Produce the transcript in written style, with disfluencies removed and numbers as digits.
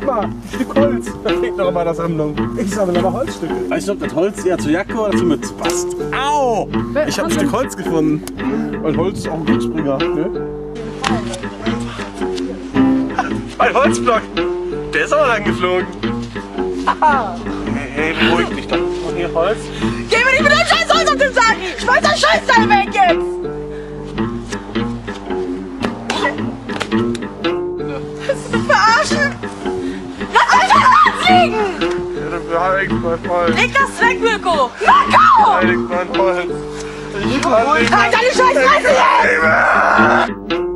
mal, ein Stück Holz. Da fehlt noch in meiner Sammlung. Ich sammle aber Holzstücke. Weißt du, ob das Holz eher zur Jacke oder zur Mütze passt? Au! Ich habe ein Stück Holz gefunden. Weil Holz ist auch ein Glücksspringer, ne? Ein Holzblock! Der ist aber lang geflogen. Hey, beruhig dich doch. Und hier Holz. Geh mir nicht mit deinem scheiß Holz auf den Sack! Schmeiß das Scheißteil weg jetzt! Willst du mich verarschen? Lass mich doch liegen! Ja, dann behalt mein Holz. Leg das weg, Mirko! Mirko! Heilig mein Holz. Ich kann nicht. Halt deine Scheißfresse jetzt!